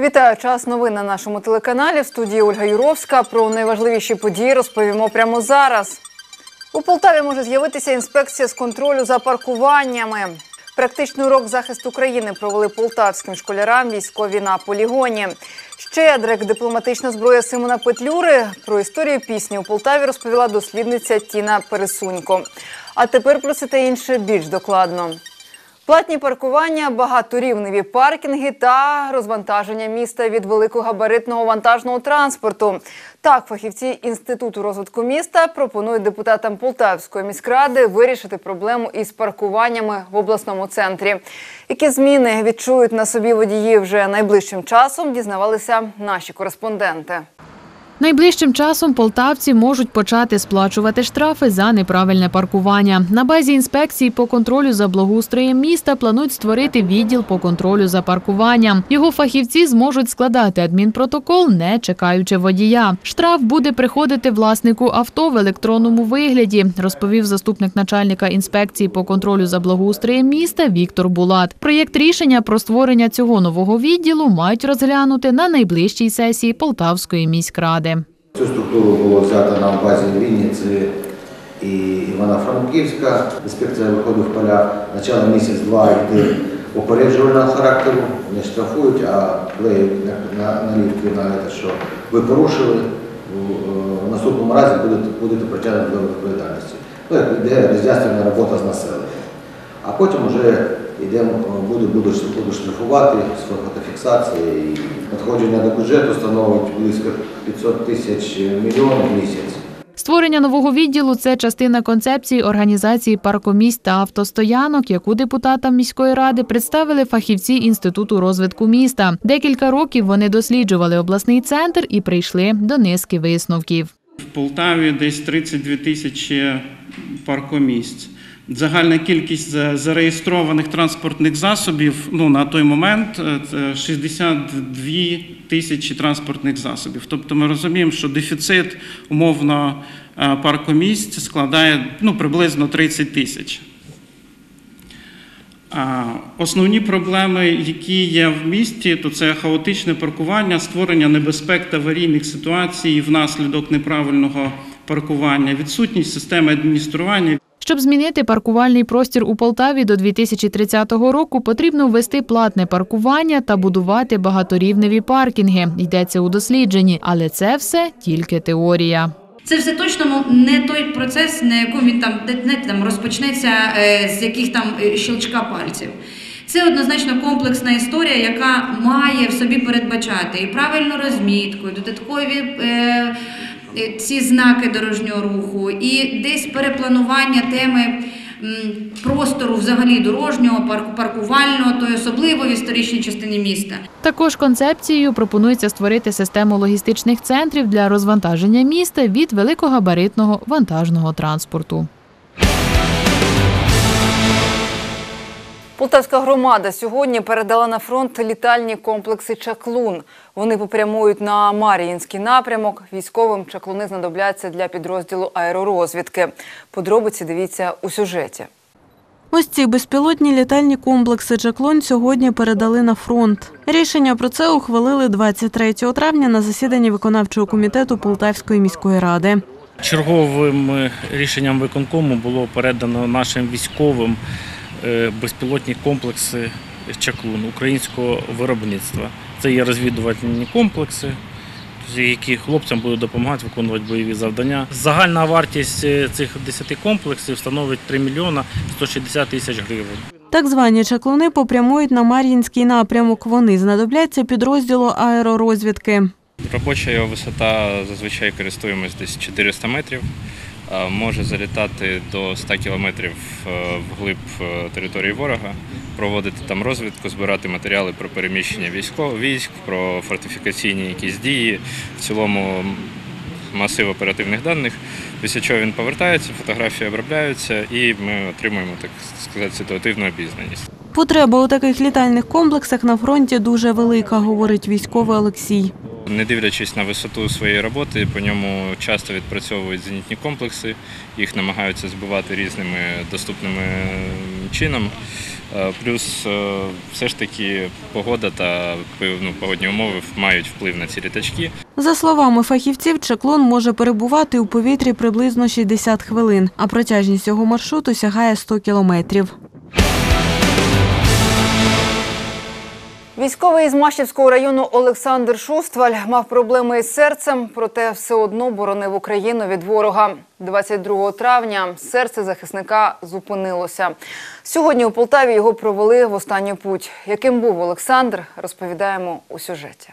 Вітаю! Час новин на нашому телеканалі. В студії Ольга Юровська. Про найважливіші події розповімо прямо зараз. У Полтаві може з'явитися інспекція з контролю за паркуваннями. Практичний урок захисту країни провели полтавським школярам військові на полігоні. Щедрик – дипломатична зброя Симона Петлюри. Про історію пісні у Полтаві розповіла дослідниця Тіна Пересунько. А тепер про це та інше більш докладно. Платні паркування, багаторівневі паркінги та розвантаження міста від великогабаритного вантажного транспорту. Так, фахівці Інституту розвитку міста пропонують депутатам Полтавської міськради вирішити проблему із паркуваннями в обласному центрі. Які зміни відчують на собі водії вже найближчим часом, дізнавалися наші кореспонденти. Найближчим часом полтавці можуть почати сплачувати штрафи за неправильне паркування. На базі інспекції по контролю за благоустроєм міста планують створити відділ по контролю за паркуванням. Його фахівці зможуть складати адмінпротокол, не чекаючи водія. Штраф буде приходити власнику авто в електронному вигляді, розповів заступник начальника інспекції по контролю за благоустроєм міста Віктор Булат. Проєкт рішення про створення цього нового відділу мають розглянути на найближчій сесії Полтавської міськради. Цю структуру було взято на базі Вінниці і Івано-Франківська. Інспекція виходить в поля, почала місяць-два йти попереджувального характеру, не штрафують, а клеють наліпки на те, що ви порушили, в наступному разі будете притягнути до відповідальності. Йде роз'яснювальна робота з населенням. А потім вже будуть штрафувати з фотофіксації. І надходження до бюджету становить близько 500 тисяч мільйонів в місяць. Створення нового відділу – це частина концепції організації паркомісць та автостоянок, яку депутатам міської ради представили фахівці Інституту розвитку міста. Декілька років вони досліджували обласний центр і прийшли до низки висновків. В Полтаві десь 32 тисячі паркомісць. Загальна кількість зареєстрованих транспортних засобів на той момент – 62 тисячі транспортних засобів. Тобто ми розуміємо, що дефіцит умовно паркомісць складає приблизно 30 тисяч. Основні проблеми, які є в місті, то це хаотичне паркування, створення небезпек та аварійних ситуацій внаслідок неправильного паркування, відсутність системи адміністрування. Щоб змінити паркувальний простір у Полтаві до 2030 року, потрібно ввести платне паркування та будувати багаторівневі паркінги. Йдеться у дослідженні, але це все тільки теорія. Це все точно не той процес, на якому він розпочнеться з яких щелчка пальців. Це однозначно комплексна історія, яка має в собі передбачати і правильну розмітку, і додаткові ці знаки дорожнього руху, і десь перепланування теми простору взагалі дорожнього, паркувального, то й особливо в історичній частині міста. Також концепцією пропонується створити систему логістичних центрів для розвантаження міста від великогабаритного вантажного транспорту. Полтавська громада сьогодні передала на фронт літальні комплекси «Чаклун». Вони попрямують на Мар'їнський напрямок. Військовим «Чаклуни» знадобляться для підрозділу аеророзвідки. Подробиці дивіться у сюжеті. Ось ці безпілотні літальні комплекси «Чаклун» сьогодні передали на фронт. Рішення про це ухвалили 23 травня на засіданні виконавчого комітету Полтавської міської ради. Черговим рішенням виконкому було передано нашим військовим безпілотні комплекси «Чаклун» українського виробництва. Це є розвідувальні комплекси, які хлопцям будуть допомагати виконувати бойові завдання. Загальна вартість цих 10 комплексів становить 3 мільйона 160 тисяч гривень. Так звані «Чаклуни» попрямують на Мар'їнський напрямок. Вони знадобляться підрозділу аеророзвідки. Робоча висота зазвичай користуємось десь 400 метрів. Може залітати до 100 кілометрів вглиб території ворога, проводити там розвідку, збирати матеріали про переміщення військ, про фортифікаційні якісь дії, в цілому масив оперативних даних, після чого він повертається, фотографії обробляються і ми отримуємо, так сказати, ситуативну обізнаність. Потреба у таких літальних комплексах на фронті дуже велика, говорить військовий Олексій. Не дивлячись на висоту своєї роботи, по ньому часто відпрацьовують зенітні комплекси, їх намагаються збивати різними доступними чином. Плюс все ж таки погода та погодні умови мають вплив на ці літачки. За словами фахівців, «Чаклун» може перебувати у повітрі приблизно 60 хвилин, а протяжність його маршруту сягає 100 кілометрів. Військовий із Машівського району Олександр Шустваль мав проблеми із серцем, проте все одно боронив Україну від ворога. 22 травня серце захисника зупинилося. Сьогодні у Полтаві його провели в останню путь. Яким був Олександр, розповідаємо у сюжеті.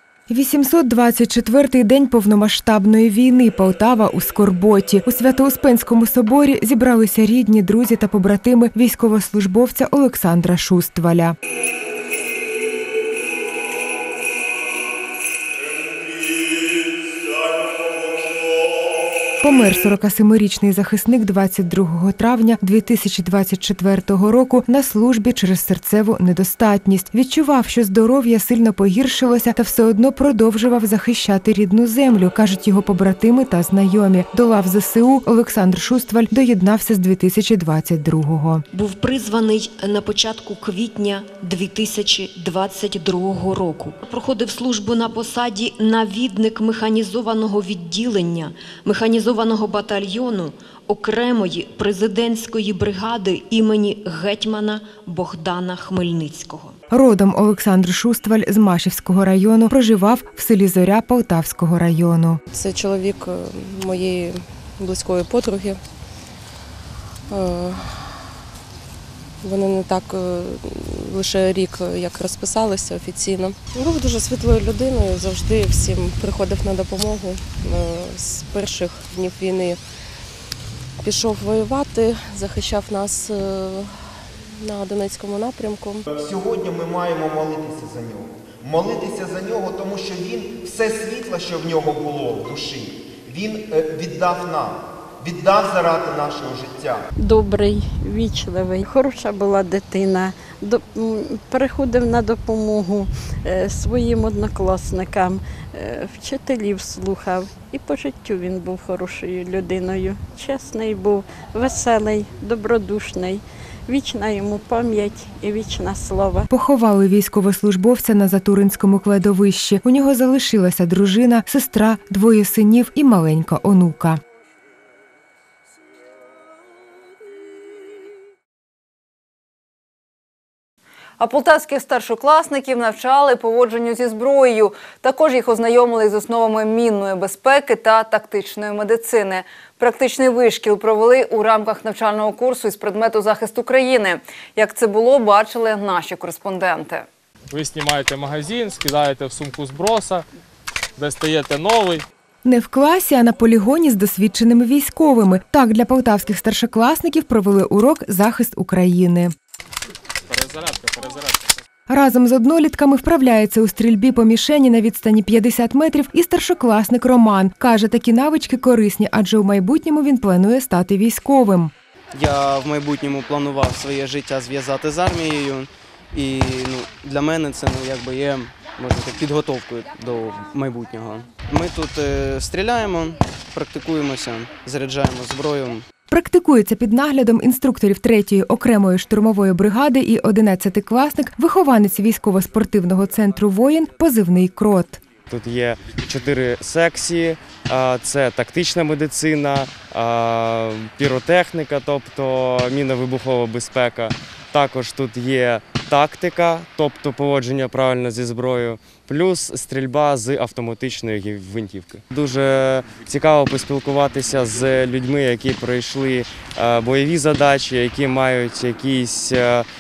824-й день повномасштабної війни. Полтава у скорботі. У Свято-Успенському соборі зібралися рідні, друзі та побратими військовослужбовця Олександра Шустваля. Помер 47-річний захисник 22 травня 2024 року на службі через серцеву недостатність. Відчував, що здоров'я сильно погіршилося та все одно продовжував захищати рідну землю, кажуть його побратими та знайомі. До лав ЗСУ Олександр Шустваль доєднався з 2022-го. Був призваний на початку квітня 2022 року. Проходив службу на посаді навідник механізованого відділення, механізованого батальйону окремої президентської бригади імені гетьмана Богдана Хмельницького. Родом Олександр Шустваль з Машівського району, проживав в селі Зоря Полтавського району. Це чоловік моєї близької подруги. Вони не так лише рік, як розписалися офіційно. Був дуже світлою людиною, завжди всім приходив на допомогу. З перших днів війни пішов воювати, захищав нас на Донецькому напрямку. Сьогодні ми маємо молитися за нього. Молитися за нього, тому що він все світло, що в нього було в душі, він віддав нам. Віддав заради нашого життя. Добрий, вічливий, хороша була дитина, приходив на допомогу своїм однокласникам, вчителів слухав. І по життю він був хорошою людиною. Чесний був, веселий, добродушний. Вічна йому пам'ять і вічна слава. Поховали військовослужбовця на Затуринському кладовищі. У нього залишилася дружина, сестра, 2 синів і маленька онука. А полтавських старшокласників навчали поводженню зі зброєю. Також їх ознайомили з основами мінної безпеки та тактичної медицини. Практичний вишкіл провели у рамках навчального курсу із предмету захисту країни. Як це було, бачили наші кореспонденти. Ви знімаєте магазин, скидаєте в сумку зброса, достаєте новий. Не в класі, а на полігоні з досвідченими військовими. Так, для полтавських старшокласників провели урок «Захист України». Перезарядка. Разом з однолітками вправляється у стрільбі по мішені на відстані 50 метрів і старшокласник Роман. Каже, такі навички корисні, адже у майбутньому він планує стати військовим. Я в майбутньому планував своє життя зв'язати з армією. І для мене це є, можна так, підготовкою до майбутнього. Ми тут стріляємо, практикуємося, заряджаємо зброю. Практикується під наглядом інструкторів 3-ї окремої штурмової бригади і 11-класник, вихованець військово-спортивного центру «Воїн», позивний «Крот». Тут є 4 секції, це тактична медицина, піротехніка, тобто мінно-вибухова безпека. Також тут є тактика, тобто поводження правильно зі зброєю, плюс стрільба з автоматичної гвинтівки. Дуже цікаво поспілкуватися з людьми, які пройшли бойові задачі, які мають якийсь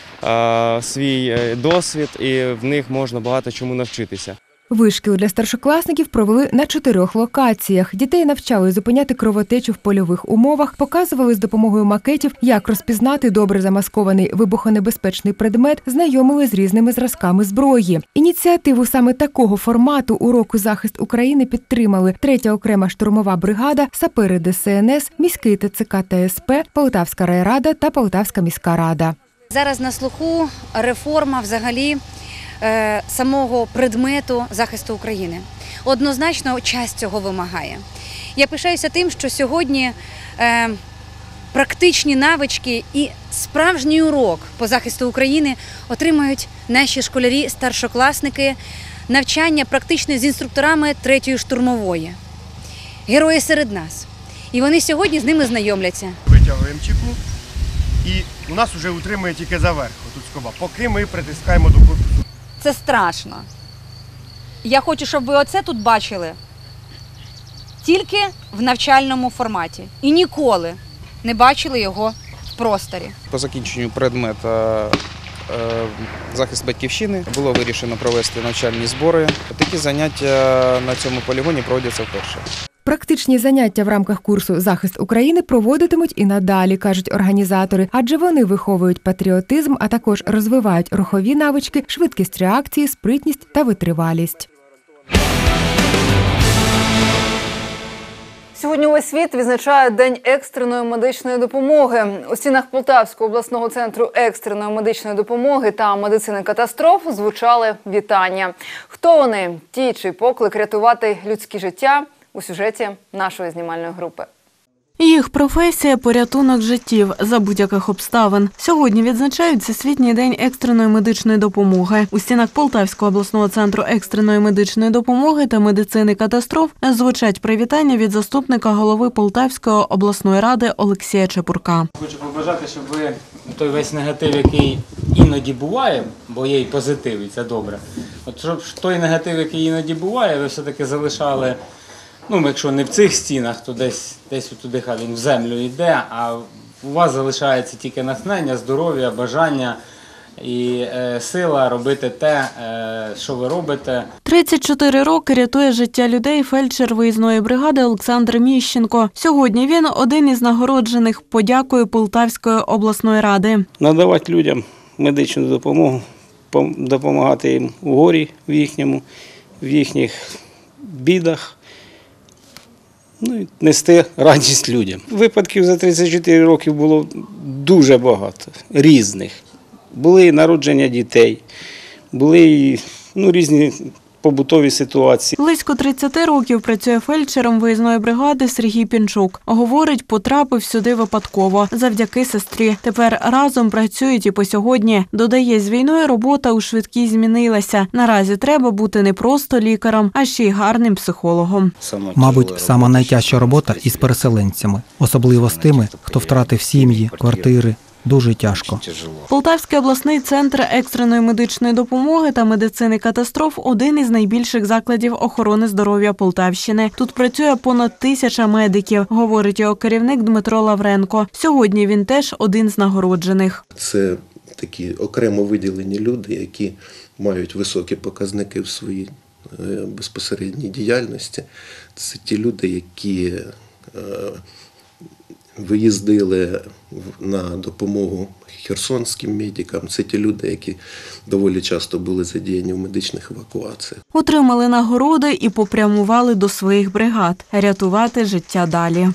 свій досвід, і в них можна багато чому навчитися. Вишкіл для старшокласників провели на 4 локаціях. Дітей навчали зупиняти кровотечу в польових умовах, показували з допомогою макетів, як розпізнати добре замаскований вибухонебезпечний предмет, знайомили з різними зразками зброї. Ініціативу саме такого формату уроку «Захист України» підтримали 3-я окрема штурмова бригада, сапери ДСНС, міський ТЦК та СП, Полтавська райрада та Полтавська міська рада. Зараз на слуху реформа взагалі самого предмету захисту України. Однозначно, час цього вимагає. Я пишаюся тим, що сьогодні практичні навички і справжній урок по захисту України отримають наші школярі, старшокласники, навчання практичне з інструкторами 3-ї штурмової. Герої серед нас. І вони сьогодні з ними знайомляться. Витягуємо чеку і у нас вже утримує тільки заверх, отут скоба, поки ми притискаємо до корпусу. Це страшно. Я хочу, щоб ви оце тут бачили тільки в навчальному форматі. І ніколи не бачили його в просторі. По закінченню предмету захист батьківщини було вирішено провести навчальні збори. Такі заняття на цьому полігоні проводяться вперше. Практичні заняття в рамках курсу «Захист України» проводитимуть і надалі, кажуть організатори, адже вони виховують патріотизм, а також розвивають рухові навички, швидкість реакції, спритність та витривалість. Сьогодні увесь світ відзначає День екстреної медичної допомоги. У стінах Полтавського обласного центру екстреної медичної допомоги та медицини катастроф звучали вітання. Хто вони? Ті, чий поклик рятувати людські життя? У сюжеті нашої знімальної групи. Їх професія – порятунок життів за будь-яких обставин. Сьогодні відзначають Всесвітній день екстреної медичної допомоги. У стінах Полтавського обласного центру екстреної медичної допомоги та медицини катастроф звучать привітання від заступника голови Полтавської обласної ради Олексія Чепурка. Хочу побажати, щоб ви той весь негатив, який іноді буває, бо є і позитив, і це добре. От щоб той негатив, який іноді буває, ви все-таки залишали. Ну, якщо не в цих стінах, то десь туди хай він в землю йде, а у вас залишається тільки натхнення, здоров'я, бажання і сила робити те, що ви робите. 34 роки рятує життя людей фельдшер виїзної бригади Олександр Міщенко. Сьогодні він один із нагороджених подякою Полтавської обласної ради. Надавати людям медичну допомогу, допомагати їм у горі в їхніх бідах. Ну і нести радість людям. Випадків за 34 роки було дуже багато, різних. Були і народження дітей, були і різні побутові ситуації. Близько 30 років працює фельдшером виїзної бригади Сергій Пінчук. Говорить, потрапив сюди випадково, завдяки сестрі. Тепер разом працюють і по сьогодні. Додає, з війною робота у швидкій змінилася. Наразі треба бути не просто лікарем, а ще й гарним психологом. Мабуть, сама найтяжча робота із переселенцями. Особливо з тими, хто втратив сім'ї, квартири. Дуже тяжко. Полтавський обласний центр екстреної медичної допомоги та медицини катастроф – один із найбільших закладів охорони здоров'я Полтавщини. Тут працює понад 1000 медиків, говорить його керівник Дмитро Лавренко. Сьогодні він теж один з нагороджених. Це такі окремо виділені люди, які мають високі показники в своїй безпосередній діяльності. Це ті люди, які виїздили на допомогу херсонським медикам. Це ті люди, які доволі часто були задіяні в медичних евакуаціях. Отримали нагороди і попрямували до своїх бригад – рятувати життя далі.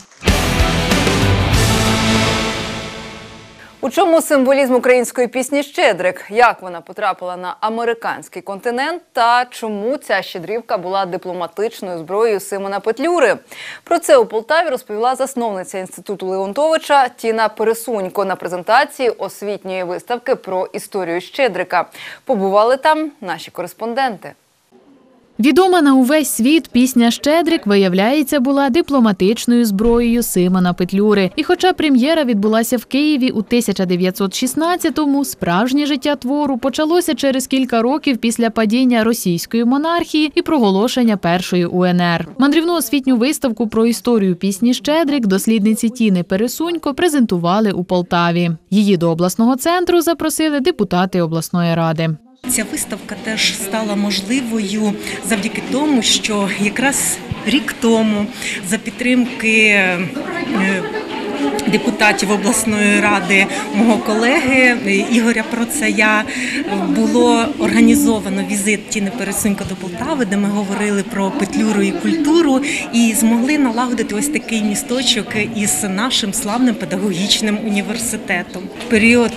У чому символізм української пісні «Щедрик»? Як вона потрапила на американський континент? Та чому ця щедрівка була дипломатичною зброєю Симона Петлюри? Про це у Полтаві розповіла засновниця Інституту Леонтовича Тіна Пересунько на презентації освітньої виставки про історію «Щедрика». Побували там наші кореспонденти. Відома на увесь світ пісня «Щедрик», виявляється, була дипломатичною зброєю Симона Петлюри. І хоча прем'єра відбулася в Києві у 1916-му, справжнє життя твору почалося через кілька років після падіння російської монархії і проголошення Першої УНР. Мандрівну освітню виставку про історію пісні «Щедрик» дослідниці Тіни Пересунько презентували у Полтаві. Її до обласного центру запросили депутати обласної ради. Ця виставка теж стала можливою завдяки тому, що якраз рік тому за підтримки депутатів обласної ради, мого колеги Ігоря Процая, було організовано візит Тіни Пересунько до Полтави, де ми говорили про Петлюру і культуру і змогли налагодити ось такий місточок із нашим славним педагогічним університетом. В період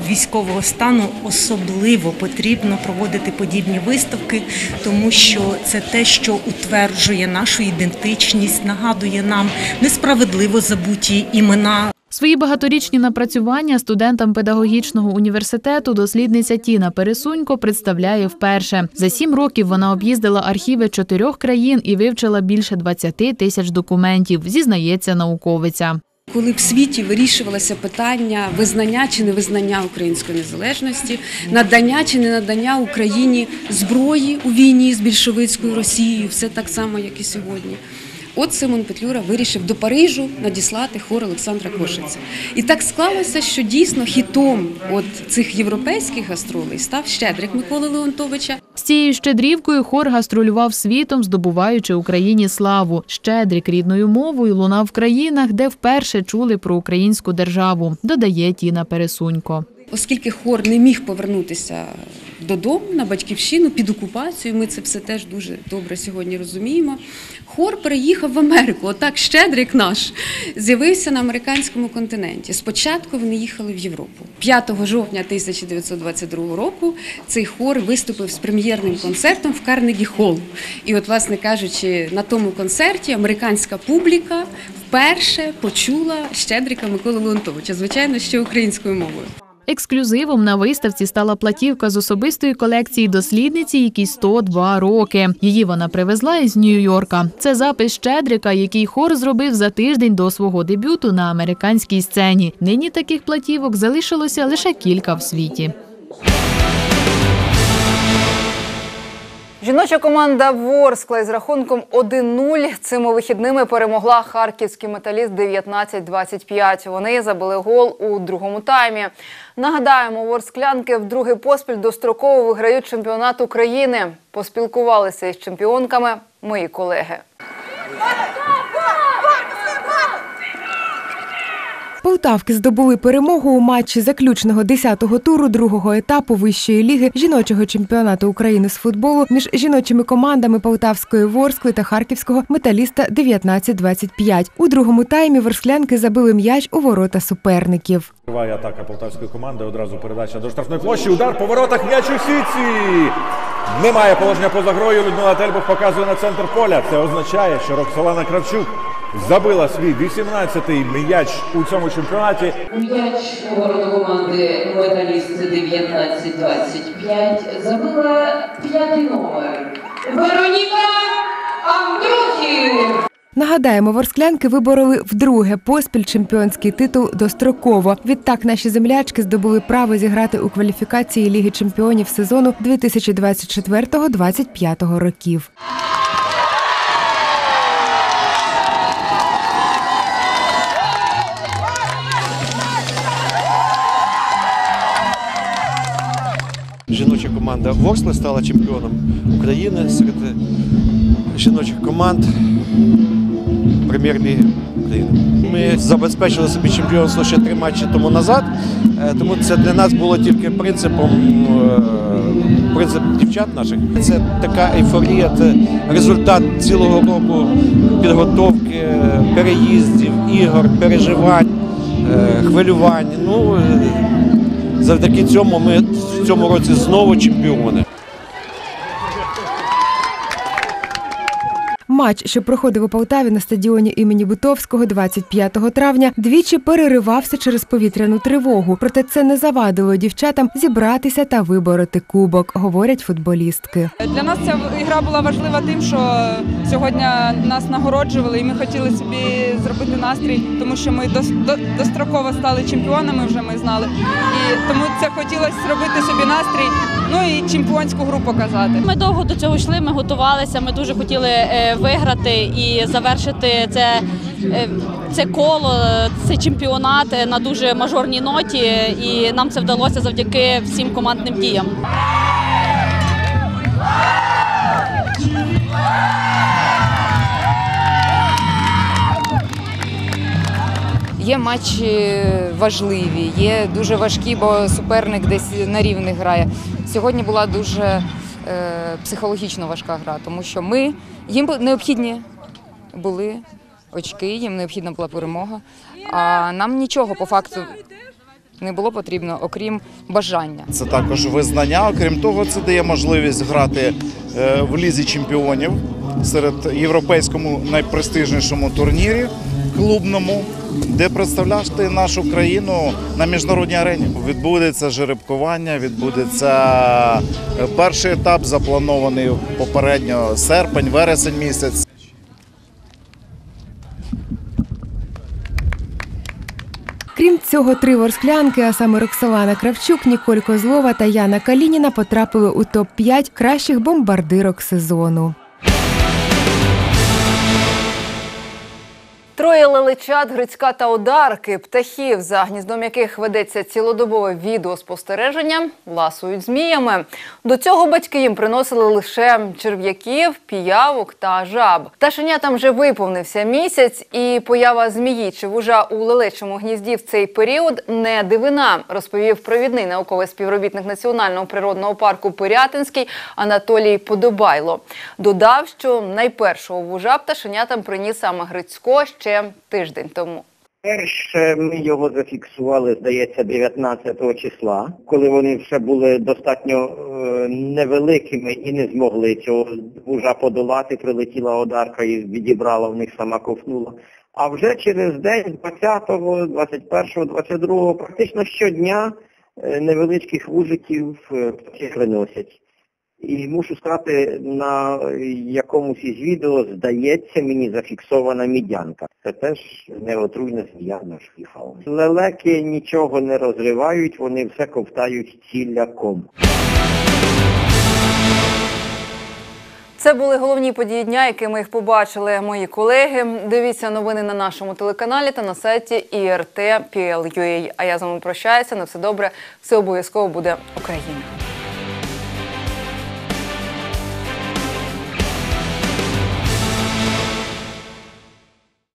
військового стану особливо потрібно проводити подібні виставки, тому що це те, що утверджує нашу ідентичність, нагадує нам несправедливо забуті імена. Свої багаторічні напрацювання студентам педагогічного університету дослідниця Тіна Пересунько представляє вперше. За 7 років вона об'їздила архіви 4 країн і вивчила більше 20 тисяч документів, зізнається науковиця. Коли в світі вирішувалося питання визнання чи невизнання української незалежності, надання чи не надання Україні зброї у війні з більшовицькою Росією, все так само, як і сьогодні. От Симон Петлюра вирішив до Парижу надіслати хор Олександра Кошиця. І так склалося, що дійсно хітом от цих європейських гастролей став «Щедрик» Миколи Леонтовича. З цією щедрівкою хор гастролював світом, здобуваючи Україні славу. «Щедрик» рідною мовою лунав в країнах, де вперше чули про українську державу, додає Тіна Пересунько. Оскільки хор не міг повернутися додому, на батьківщину, під окупацією, ми це все теж дуже добре сьогодні розуміємо, хор переїхав в Америку. Отак «Щедрик» наш з'явився на американському континенті. Спочатку вони їхали в Європу. 5 жовтня 1922 року цей хор виступив з прем'єрним концертом в Карнегі-Холл. І от, власне кажучи, на тому концерті американська публіка вперше почула «Щедрика» Миколи Леонтовича, звичайно, ще українською мовою. Ексклюзивом на виставці стала платівка з особистої колекції дослідниці, якій 102 роки. Її вона привезла із Нью-Йорка. Це запис «Щедрика», який хор зробив за тиждень до свого дебюту на американській сцені. Нині таких платівок залишилося лише кілька в світі. Жіноча команда «Ворскла» із рахунком 1-0 цими вихідними перемогла харківський «Металіст» 19-25. Вони забили гол у другому таймі. Нагадаємо, ворсклянки вдруге поспіль достроково виграють чемпіонат України. Поспілкувалися із чемпіонками мої колеги. Полтавки здобули перемогу у матчі заключного 10-го туру другого етапу вищої ліги жіночого чемпіонату України з футболу між жіночими командами Полтавської «Ворскли» та харківського «Металіста» 19-25. У другому таймі ворсклянки забили м'яч у ворота суперників. Триває атака полтавської команди, одразу передача до штрафної площі, удар по воротах, м'яч у сітці. Немає положення поза грою, Людмила Тельбух показує на центр поля. Це означає, що Роксолана Кравчук забила свій 18-й м'яч у цьому чемпіонаті. М'яч у ворота команди «Металіст» 19-25 забила 5-й номер Вероніка Андрухів. Нагадаємо, ворсклянки вибороли вдруге поспіль чемпіонський титул достроково. Відтак наші землячки здобули право зіграти у кваліфікації Ліги чемпіонів сезону 2024-2025 років. Жіноча команда «Ворскла» стала чемпіоном України серед жіночих команд прем'єр-ліги України. Ми забезпечили собі чемпіонство ще 3 матчі тому назад, тому це для нас було тільки принцип дівчат наших. Це така ейфорія, це результат цілого року підготовки, переїздів, ігор, переживань, хвилювань. Завдяки цьому ми в цьому році знову чемпіони. Матч, що проходив у Полтаві на стадіоні імені Бутовського 25 травня, двічі переривався через повітряну тривогу. Проте це не завадило дівчатам зібратися та вибороти кубок, говорять футболістки. Для нас ця гра була важлива тим, що сьогодні нас нагороджували і ми хотіли собі зробити настрій, тому що ми достроково стали чемпіонами, вже ми знали. І тому це хотілося зробити собі настрій, і чемпіонську гру показати. Ми довго до цього йшли, ми готувалися, ми дуже хотіли виграти і завершити це коло, цей чемпіонат на дуже мажорній ноті, і нам це вдалося завдяки всім командним діям. Є матчі важливі, є дуже важкі, бо суперник десь на рівних грає. Сьогодні була дуже психологічно важка гра, тому що їм необхідні були очки, їм необхідна була перемога, а нам нічого по факту. не було потрібно, окрім бажання. Це також визнання. Окрім того, це дає можливість грати в Лізі чемпіонів серед європейському найпрестижнішому турнірі клубному, де представляти нашу країну на міжнародній арені. Відбудеться жеребкування, відбудеться перший етап, запланований попередньо серпень, вересень місяць. Крім цього, 3 ворсклянки, а саме Роксолана Кравчук, Ніколь Козлова та Яна Калініна потрапили у топ-5 кращих бомбардирок сезону. 3 лелечат, грицька та одарки, птахів, за гніздом яких ведеться цілодобове відеоспостереження, ласують зміями. До цього батьки їм приносили лише черв'яків, піявок та жаб. Пташенятам вже виповнився місяць, і поява змії чи вужа у лелечому гнізді в цей період не дивина, розповів провідний науковий співробітник Національного природного парку Пирятинський Анатолій Подобайло. Додав, що найпершого вужа пташенятам приніс саме Грицько ще тиждень тому. Перше ми його зафіксували, здається, 19 числа, коли вони ще були достатньо невеликими і не змогли цього вужа подолати. Прилетіла одарка і відібрала в них, сама ковтнула. А вже через день, 20-го, 21-го, 22-го, практично щодня невеличких вужиків птахи приносять. І мушу сказати, на якомусь із відео, здається, мені зафіксована мідянка. Це теж неотруйна змія нашої фауни. Лелеки нічого не розривають, вони все ковтають ціляком. Це були головні події дня, якими їх побачили мої колеги. Дивіться новини на нашому телеканалі та на сайті IRT.PL.UA. А я з вами прощаюся. На все добре. Все обов'язково буде Україна.